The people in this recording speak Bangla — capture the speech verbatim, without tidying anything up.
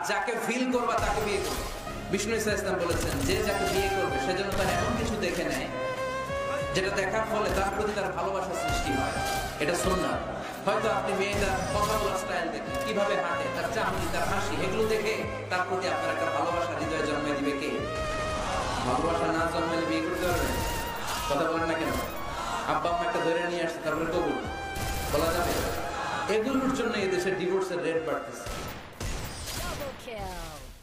যাকে ফিল করবা তাকে বিয়ে করবে। বিষ্ণু ইসলাম বলেছেন যে যাকে বিয়ে করবে সেজন্য তার এমন কিছু দেখে নেয় যেটা দেখার ফলে তার প্রতি তার ভালোবাসা সৃষ্টি হয়। এটা সুন্নাত। হয়তো আপনি মেয়েটার কথা বলার স্টাইল দেখে, কিভাবে হাঁটে, তার চাহনি, তার হাসি, এগুলো দেখে তার প্রতি আপনার একটা ভালোবাসা হৃদয়ে জন্মে দিবে কে? ভালোবাসা না জন্মালে বিয়ে করতে পারবেন? কথা বলেন না কেন? আব্বা আম্মা একটা ধরে নিয়ে আসছে তারপরে কবুল বলা যাবে? এগুলোর জন্য এই দেশের ডিভোর্সের রেট বাড়তেছে। Double kill.